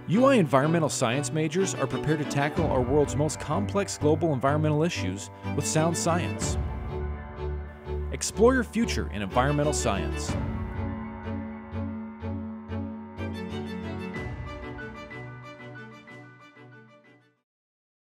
UI environmental science majors are prepared to tackle our world's most complex global environmental issues with sound science. Explore your future in environmental science.